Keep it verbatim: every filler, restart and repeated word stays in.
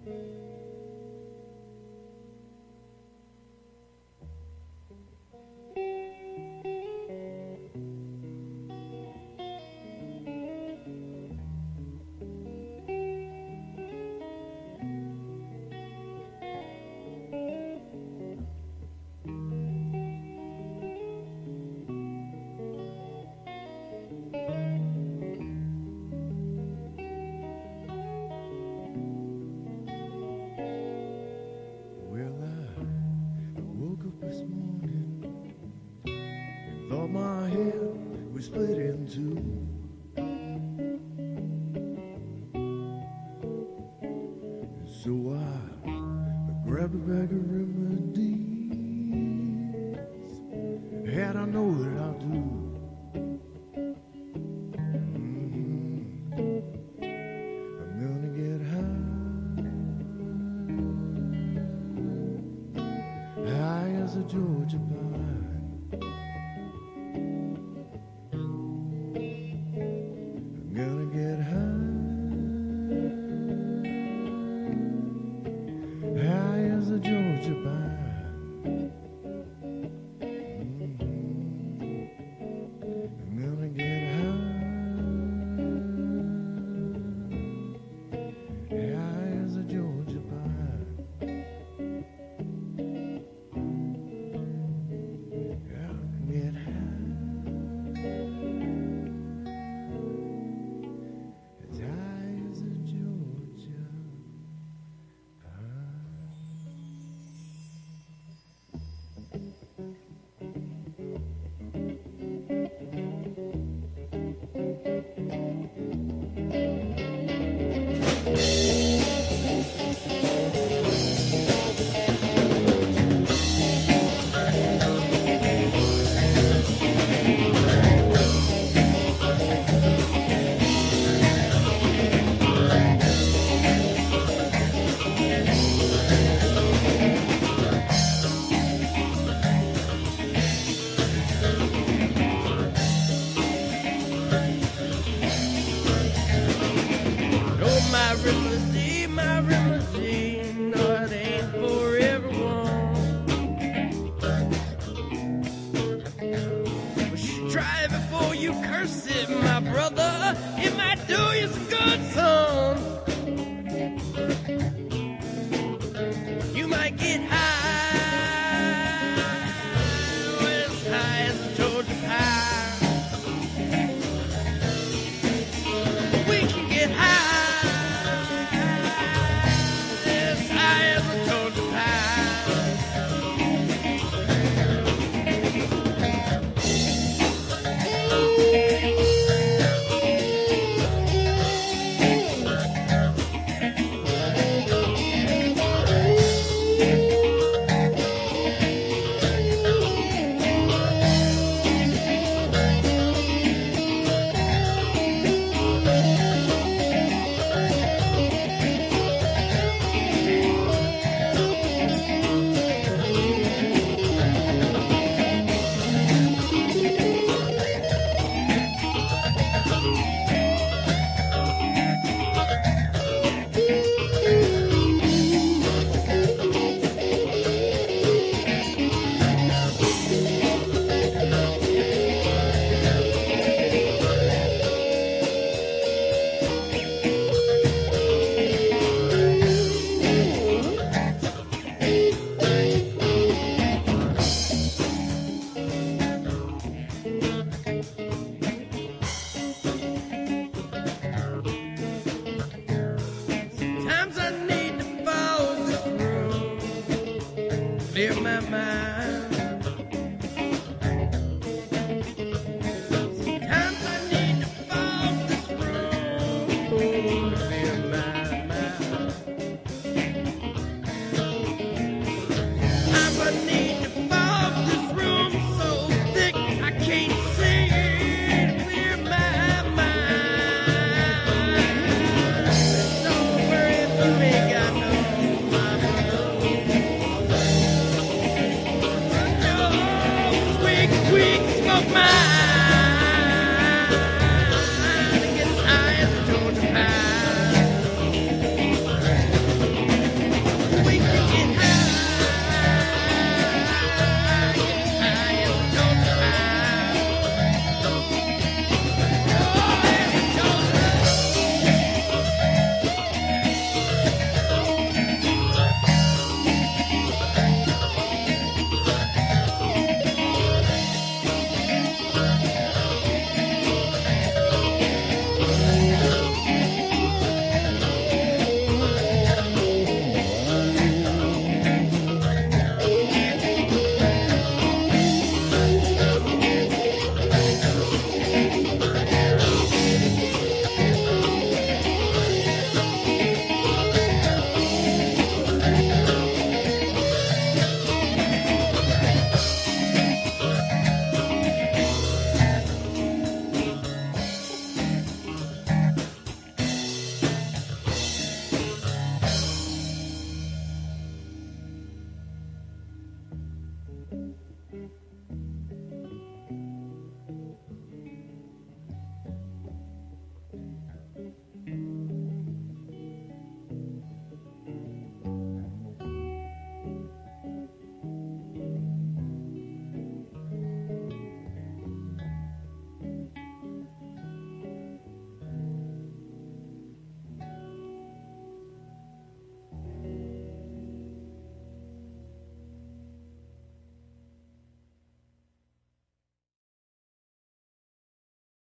Thought my head was split in two. So I grabbed a bag of remedies, and I know that I'll do. Mm-hmm. I'm gonna get high, high as a Georgia pine. Gonna get high, high as a Georgia pine. Mm-hmm. I'm gonna get high, high as a Georgia pine. Gonna get high. My remedy, my remedy, no, it ain't for everyone. But you try it before you curse it, my brother. It might do you some good, son. You might get high, well, as high as a Georgia pie. We can get high. Clear my mind. Sometimes I need to fall this room.